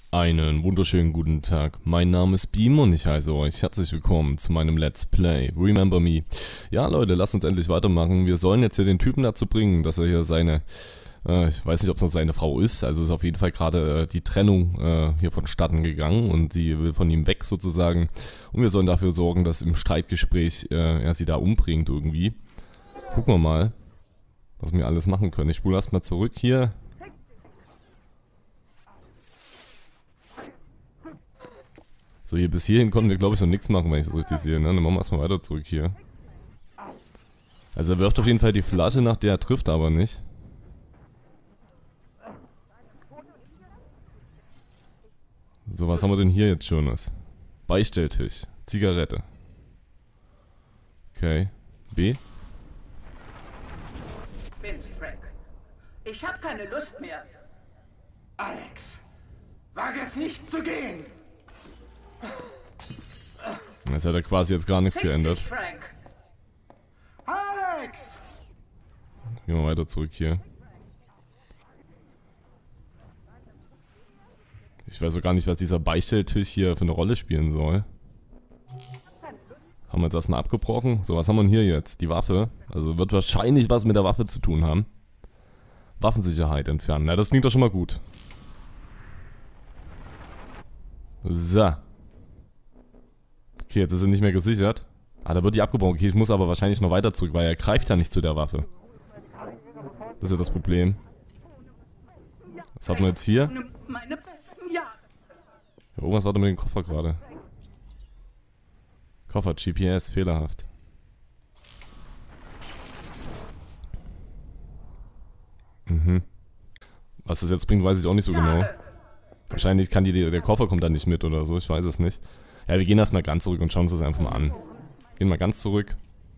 Einen wunderschönen guten Tag. Mein Name ist Beam und ich heiße euch herzlich willkommen zu meinem Let's Play Remember Me. Ja Leute, lasst uns endlich weitermachen. Wir sollen jetzt hier den Typen dazu bringen, dass er hier seine, ich weiß nicht, ob es noch seine Frau ist, also ist auf jeden Fall gerade die Trennung hier vonstatten gegangen und sie will von ihm weg sozusagen. Und wir sollen dafür sorgen, dass im Streitgespräch er sie da umbringt irgendwie. Gucken wir mal, was wir alles machen können. Ich spule erstmal zurück hier. So, hier bis hierhin konnten wir, glaube ich, noch nichts machen, wenn ich das richtig sehe, ne? Dann machen wir erstmal weiter zurück hier. Also er wirft auf jeden Fall die Flasche, nach der er trifft aber nicht. So, was haben wir denn hier jetzt Schönes? Beistelltisch. Zigarette. Okay. B. Bin's, Frank. Ich hab keine Lust mehr. Alex, wage es nicht zu gehen! Jetzt hat er quasi jetzt gar nichts Fick geändert. dich, Frank. Alex! Gehen wir weiter zurück hier. Ich weiß auch gar nicht, was dieser Beistelltisch hier für eine Rolle spielen soll. Haben wir jetzt erstmal abgebrochen. So, was haben wir denn hier jetzt? Die Waffe. Also wird wahrscheinlich was mit der Waffe zu tun haben. Waffensicherheit entfernen. Na, das klingt doch schon mal gut. So. Okay, jetzt ist er nicht mehr gesichert. Ah, da wird die abgebrochen. Okay, ich muss aber wahrscheinlich noch weiter zurück, weil er greift ja nicht zu der Waffe. Das ist ja das Problem. Was hat man jetzt hier? Meine besten Jahre. Ja, irgendwas war da mit dem Koffer gerade. Koffer, GPS, fehlerhaft. Mhm. Was das jetzt bringt, weiß ich auch nicht so genau. Wahrscheinlich kann der Koffer kommt dann nicht mit oder so, ich weiß es nicht. Ja, wir gehen erstmal ganz zurück und schauen uns das einfach mal an. Gehen mal ganz zurück.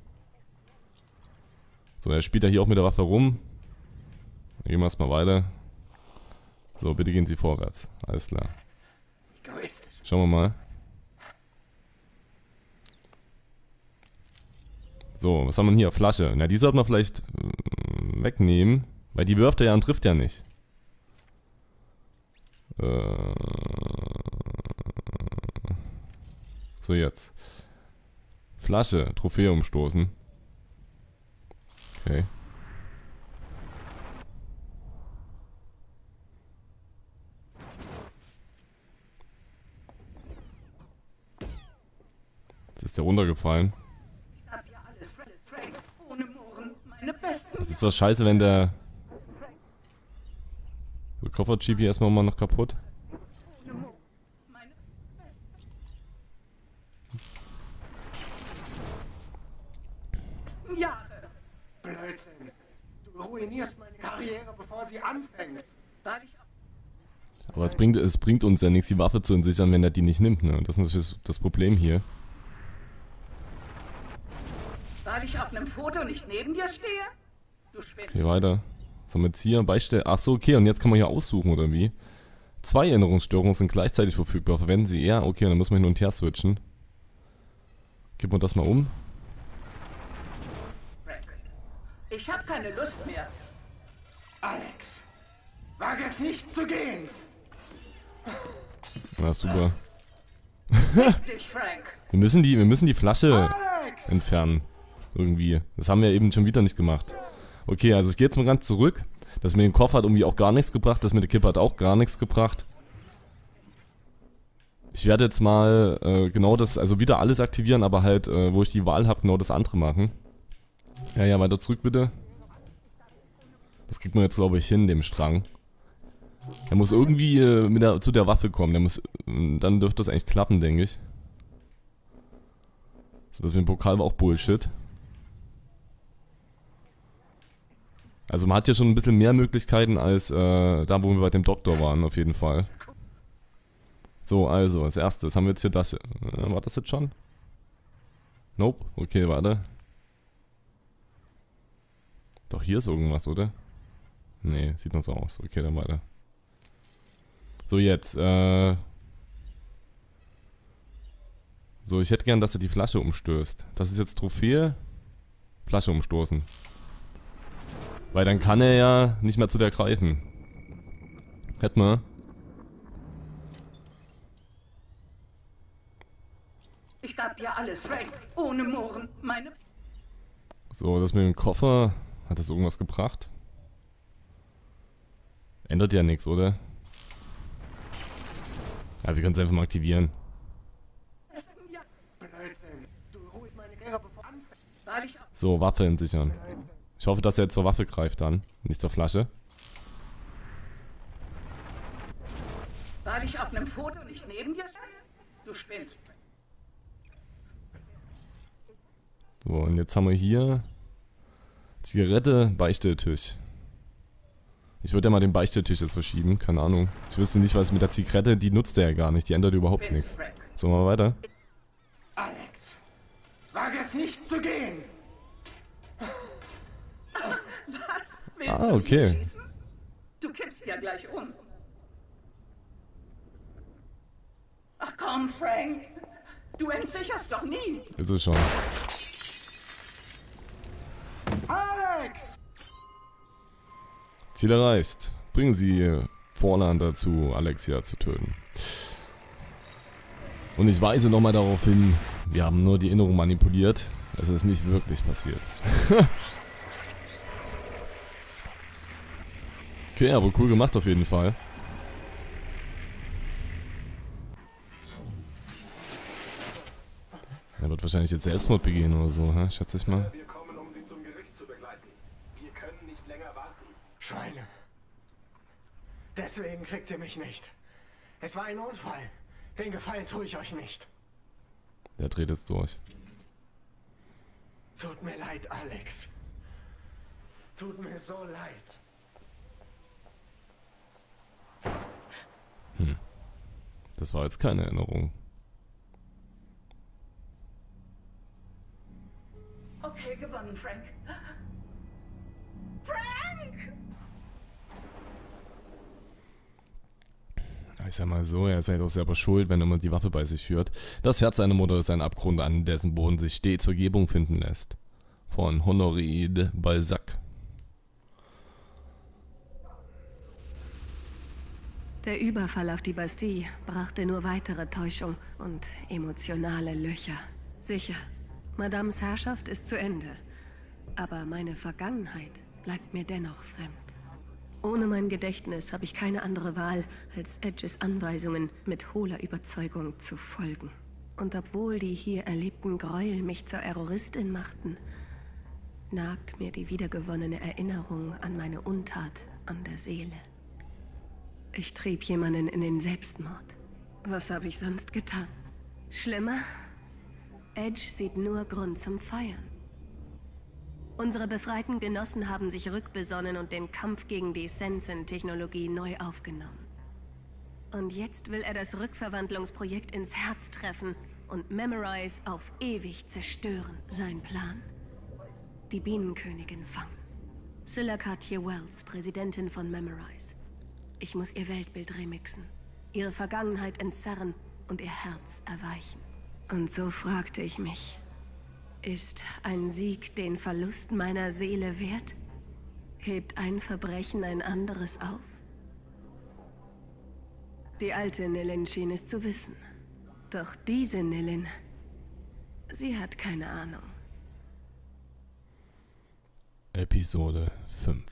So, er spielt ja hier auch mit der Waffe rum. Dann gehen wir erstmal weiter. So, bitte gehen Sie vorwärts. Alles klar. Egoistisch. Schauen wir mal. So, was haben wir denn hier? Flasche. Na, die sollte man vielleicht wegnehmen, weil die wirft er ja und trifft ja nicht. So, jetzt. Flasche, Trophäe umstoßen. Okay. Jetzt ist der runtergefallen. Ich hab dir alles, Frank. Ohne Mohren. Meine besten Das ist doch scheiße, wenn der... So, Koffer-GPS machen wir noch kaputt. Meine besten Jahre. Blödsinn. Du ruinierst meine Karriere, bevor sie anfängt. Weil ich Aber es bringt uns ja nichts, die Waffe zu entsichern, wenn er die nicht nimmt, ne? Das ist natürlich das Problem hier. auf einem Foto nicht neben dir stehe? Du spinnst. Okay, weiter. So, mit hier Beistell. Achso, okay, und jetzt kann man hier aussuchen, oder wie? 2 Erinnerungsstörungen sind gleichzeitig verfügbar. Verwenden Sie eher? Okay, dann muss man hin und her switchen. Gib mir das mal um. Ich hab keine Lust mehr. Alex, wage es nicht zu gehen! Ja, super. Fick dich, Frank. Wir müssen die Flasche Alex! entfernen. Irgendwie. Das haben wir eben schon wieder nicht gemacht. Okay, also ich gehe jetzt mal ganz zurück. Das mit dem Koffer hat irgendwie auch gar nichts gebracht. Das mit der Kippe hat auch gar nichts gebracht. Ich werde jetzt mal genau das, also wieder alles aktivieren, aber halt, wo ich die Wahl habe, genau das andere machen. Ja, weiter zurück bitte. Das kriegt man jetzt, glaube ich, hin, dem Strang. Er muss irgendwie zu der Waffe kommen. Dann dürfte das eigentlich klappen, denke ich. So, das mit dem Pokal war auch Bullshit. Also man hat hier schon ein bisschen mehr Möglichkeiten als da, wo wir bei dem Doktor waren, auf jeden Fall. So, also, als erstes haben wir jetzt hier das. War das jetzt schon? Nope. Okay, warte. Doch, hier ist irgendwas, oder? Nee, sieht noch so aus. Okay, dann weiter. So, jetzt, So, ich hätte gern, dass er die Flasche umstößt. Das ist jetzt Trophäe. Flasche umstoßen. Weil dann kann er ja nicht mehr zu der greifen. Hätten wir. Ich gab dir alles, Frank. Ohne Mohren. Meine... So, das mit dem Koffer, hat das irgendwas gebracht? Ändert ja nichts, oder? Ja, wir können es einfach mal aktivieren. Blödsinn. Du ruhst meine Karriere, bevor anfängt. Weil ich... So, Waffe entsichern. Ich hoffe, dass er jetzt zur Waffe greift dann, nicht zur Flasche. Weil ich auf einem Foto nicht neben dir stehe? Du spinnst. So, und jetzt haben wir hier Zigarette, Beistelltisch. Ich würde ja mal den Beistelltisch jetzt verschieben, keine Ahnung. Ich wüsste nicht, was mit der Zigarette, die nutzt er ja gar nicht, die ändert überhaupt nichts. So, mal weiter. Alex, wage es nicht zu gehen. Was? Willst Ah, du okay. mich schießen? Du kippst ja gleich um. Ach komm, Frank. Du entsicherst doch nie. Ist es schon. Alex! Ziel erreicht. Bringen Sie Vorland dazu, Alexia zu töten. Und ich weise nochmal darauf hin, wir haben nur die Erinnerung manipuliert. Es ist nicht wirklich passiert. Okay, aber cool gemacht auf jeden Fall. Er wird wahrscheinlich jetzt Selbstmord begehen oder so, schätze ich mal. Wir kommen, um Sie zum Gericht zu begleiten. Wir können nicht länger warten. Schweine. Deswegen kriegt ihr mich nicht. Es war ein Unfall. Den Gefallen tue ich euch nicht. Der dreht jetzt durch. Tut mir leid, Alex. Tut mir so leid. Das war jetzt keine Erinnerung. Okay, gewonnen, Frank. Frank! Ich sag mal so, er ist halt auch selber schuld, wenn er immer die Waffe bei sich führt. Das Herz seiner Mutter ist ein Abgrund, an dessen Boden sich stets Vergebung finden lässt. Von Honoré de Balzac. Der Überfall auf die Bastille brachte nur weitere Täuschung und emotionale Löcher. Sicher, Madames Herrschaft ist zu Ende. Aber meine Vergangenheit bleibt mir dennoch fremd. Ohne mein Gedächtnis habe ich keine andere Wahl, als Edges Anweisungen mit hohler Überzeugung zu folgen. Und obwohl die hier erlebten Gräuel mich zur Terroristin machten, nagt mir die wiedergewonnene Erinnerung an meine Untat an der Seele. Ich trieb jemanden in den Selbstmord. Was habe ich sonst getan? Schlimmer? Edge sieht nur Grund zum Feiern. Unsere befreiten Genossen haben sich rückbesonnen und den Kampf gegen die Sensen-Technologie neu aufgenommen. Und jetzt will er das Rückverwandlungsprojekt ins Herz treffen und Memorize auf ewig zerstören. Sein Plan? Die Bienenkönigin fangen. Scylla Cartier-Wells, Präsidentin von Memorize. Ich muss ihr Weltbild remixen, ihre Vergangenheit entzerren und ihr Herz erweichen. Und so fragte ich mich, ist ein Sieg den Verlust meiner Seele wert? Hebt ein Verbrechen ein anderes auf? Die alte Nilin schien es zu wissen. Doch diese Nilin, sie hat keine Ahnung. Episode 5.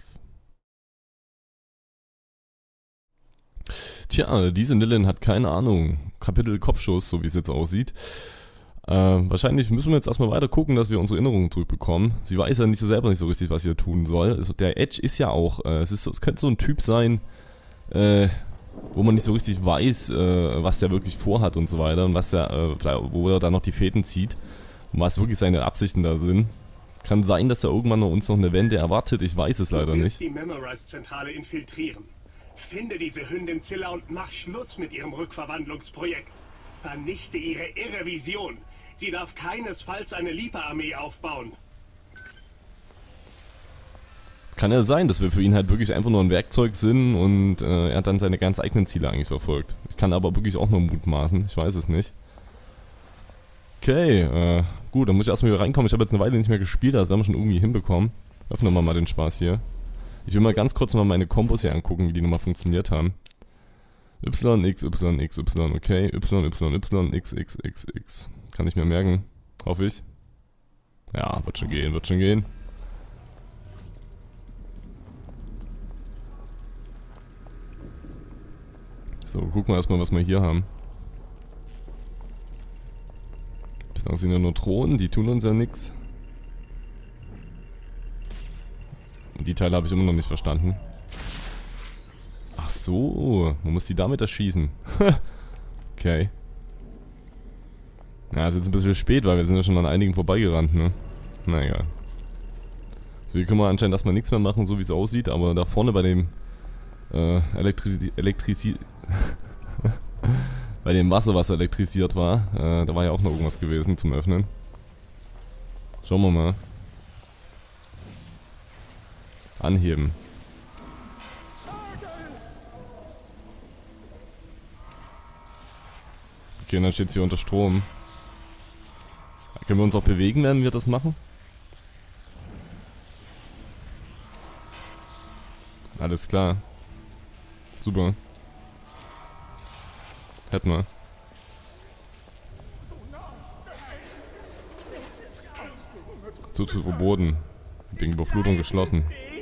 Tja, diese Nilin hat keine Ahnung. Kapitel Kopfschuss, so wie es jetzt aussieht. Wahrscheinlich müssen wir jetzt erstmal weiter gucken, dass wir unsere Erinnerungen zurückbekommen. Sie weiß ja nicht so selber nicht so richtig, was sie hier tun soll. Also der Edge ist ja auch, es könnte so ein Typ sein, wo man nicht so richtig weiß, was der wirklich vorhat und so weiter. Und was wo er da noch die Fäden zieht. Und was wirklich seine Absichten da sind. Kann sein, dass da irgendwann uns noch eine Wende erwartet. Ich weiß es leider nicht. Die Memorize-Zentrale infiltrieren. Finde diese Hündin Scylla und mach Schluss mit ihrem Rückverwandlungsprojekt. Vernichte ihre irre Vision. Sie darf keinesfalls eine Leaper-Armee aufbauen. Kann ja sein, dass wir für ihn halt wirklich einfach nur ein Werkzeug sind und er hat dann seine ganz eigenen Ziele eigentlich verfolgt. Ich kann aber wirklich auch nur mutmaßen, ich weiß es nicht. Okay, gut, dann muss ich erstmal hier reinkommen. Ich habe jetzt eine Weile nicht mehr gespielt, das werden wir schon irgendwie hinbekommen. Öffnen wir mal den Spaß hier. Ich will mal ganz kurz mal meine Kombos hier angucken, wie die nochmal funktioniert haben. Y, X, Y, X, Y, okay. Y, Y, Y, X, X, X, X. Kann ich mir merken. Hoffe ich. Ja, wird schon gehen, wird schon gehen. So, gucken wir erstmal, was wir hier haben. Bislang sind ja nur Drohnen, die tun uns ja nichts. Und die Teile habe ich immer noch nicht verstanden. Ach so, man muss die damit erschießen. Okay. Ja, ist jetzt ein bisschen spät, weil wir sind ja schon an einigen vorbeigerannt, ne? Na egal. So, hier können wir anscheinend erstmal nichts mehr machen, so wie es aussieht, aber da vorne bei dem bei dem Wasser, was elektrisiert war, da war ja auch noch irgendwas gewesen zum Öffnen. Schauen wir mal. Anheben. Okay, und dann steht es hier unter Strom. Können wir uns auch bewegen, wenn wir das machen? Alles klar. Super. Hätten wir. Zutritt verboten. Wegen Überflutung geschlossen.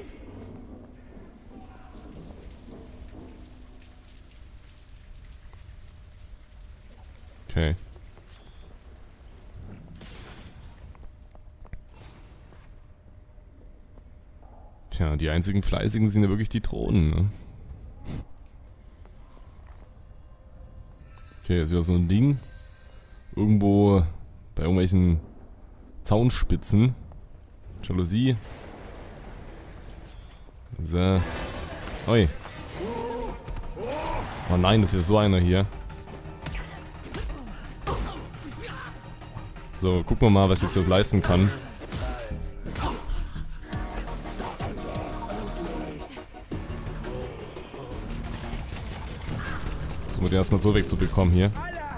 Okay. Tja, die einzigen Fleißigen sind ja wirklich die Drohnen, ne? Okay, jetzt wieder so ein Ding. Irgendwo bei irgendwelchen Zaunspitzen. Jalousie. So. Oi. Oh nein, das ist ja so einer hier. So, gucken wir mal, was ich jetzt leisten kann. So, den erstmal so wegzubekommen hier.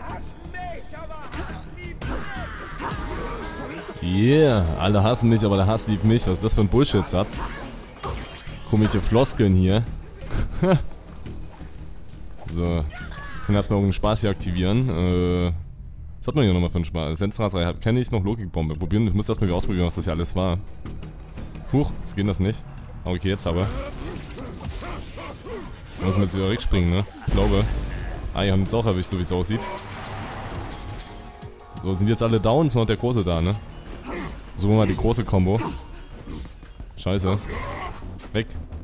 Yeah, alle hassen mich, aber der Hass liebt mich. Was ist das für ein Bullshit-Satz? Komische Floskeln hier. So, können erstmal irgendeinen Spaß hier aktivieren. Was hat man hier nochmal für einen Spaß? Sensraserei kenne ich noch, Logikbombe. Probieren, ich muss erstmal wieder ausprobieren, was das hier alles war. Huch, so geht das nicht. Okay, jetzt aber. Da muss man jetzt wieder wegspringen, ne? Ich glaube. Ah, die haben uns auch erwischt, so wie es aussieht. So, sind jetzt alle down, ist noch der Große da, ne? Versuchen wir mal die große Combo. Scheiße. Weg.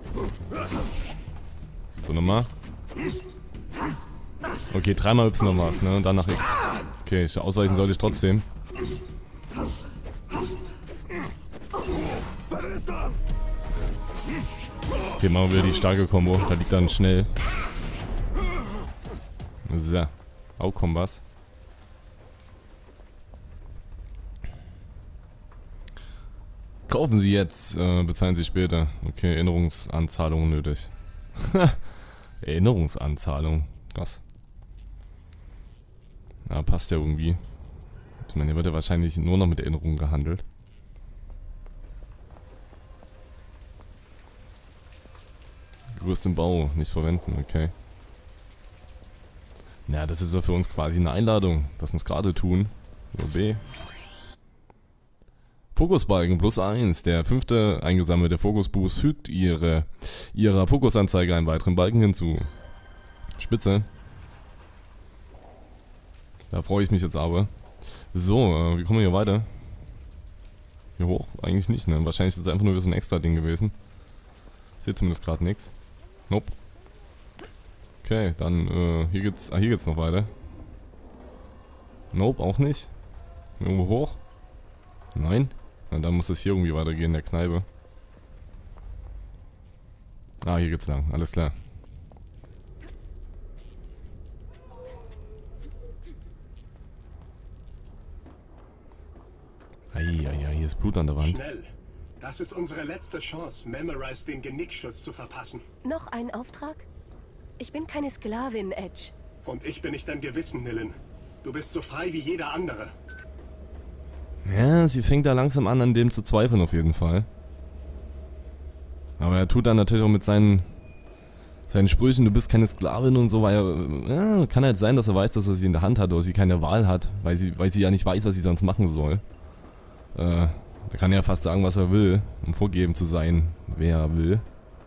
So, nochmal. Okay, dreimal Y war's, ne? Und dann nach X. Okay, ausweichen sollte ich trotzdem. Okay, machen wir die starke Combo. Da liegt dann schnell. So. Auch Kombas. Kaufen Sie jetzt, bezahlen Sie später. Okay, Erinnerungsanzahlung nötig. Erinnerungsanzahlung. Krass. Ja, passt ja irgendwie. Ich meine, hier wird ja wahrscheinlich nur noch mit Erinnerungen gehandelt. Gerüst im Bau, nicht verwenden, okay. Na, das ist ja für uns quasi eine Einladung, dass wir es gerade tun. So, B. Fokusbalken +1. Der 5. eingesammelte Fokusboost fügt ihrer Fokusanzeige einen weiteren Balken hinzu. Spitze. Da freue ich mich jetzt aber. So, wie kommen wir hier weiter? Hier hoch? Eigentlich nicht, ne? Wahrscheinlich ist es einfach nur so ein extra Ding gewesen. Seht zumindest gerade nichts. Nope. Okay, dann, hier geht's noch weiter. Nope, auch nicht. Irgendwo hoch? Nein. Na, dann muss es hier irgendwie weitergehen, in der Kneipe. Ah, hier geht's lang, alles klar. Hier ist Blut an der Wand. Schnell. Das ist unsere letzte Chance, Memorize den Genickschuss zu verpassen. Noch ein Auftrag? Ich bin keine Sklavin, Edge. Und ich bin nicht dein Gewissen, Nillen. Du bist so frei wie jeder andere. Ja, sie fängt da langsam an dem zu zweifeln auf jeden Fall. Aber er tut dann natürlich auch mit seinen seinen Sprüchen, du bist keine Sklavin und so, weil ja, kann halt sein, dass er weiß, dass er sie in der Hand hat oder sie keine Wahl hat, weil sie ja nicht weiß, was sie sonst machen soll. Er kann ja fast sagen, was er will, um vorgeben zu sein, wer er will.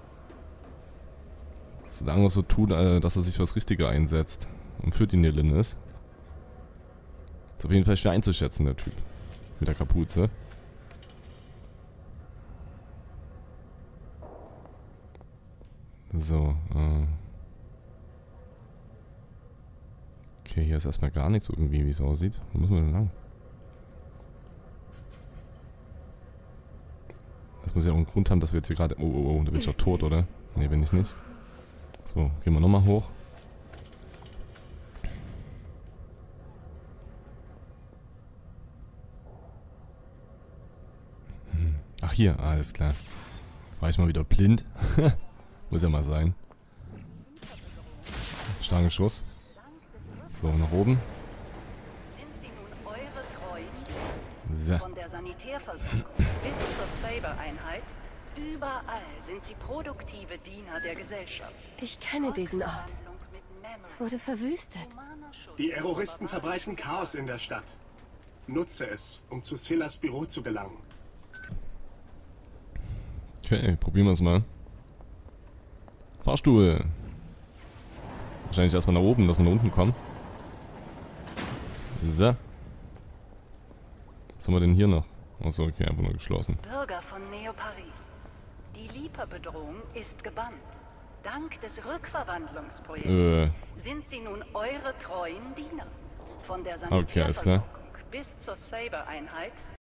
Solange er so tut, dass er sich für das Richtige einsetzt und für die Nilin ist. Ist auf jeden Fall schwer einzuschätzen, der Typ. Mit der Kapuze. So, okay, hier ist erstmal gar nichts irgendwie, wie es aussieht. Wo müssen wir denn lang? Das muss ja auch einen Grund haben, dass wir jetzt hier gerade... Oh, da bin ich doch tot, oder? Ne, bin ich nicht. So, gehen wir nochmal hoch. Ach hier, alles klar. War ich mal wieder blind? Muss ja mal sein. Starken Schuss. So, nach oben. Sind Sie nun eure Treuen? So. Von der Sanitärversorgung bis zur Saber-Einheit, überall sind sie produktive Diener der Gesellschaft. Ich kenne diesen Ort. Wurde verwüstet. Die Terroristen verbreiten Chaos in der Stadt. Nutze es, um zu Scyllas Büro zu gelangen. Okay, probieren wir es mal. Fahrstuhl. Wahrscheinlich erstmal nach oben, dass wir nach unten kommen. So. Was haben wir denn hier noch? Achso, okay, einfach nur geschlossen. Bürger von Neo-Paris. Die Leaper-Bedrohung ist gebannt. Dank des Rückverwandlungsprojekts sind sie nun eure treuen Diener. Von der Okay, alles klar. Sanitärversorgung bis zur Saber-Einheit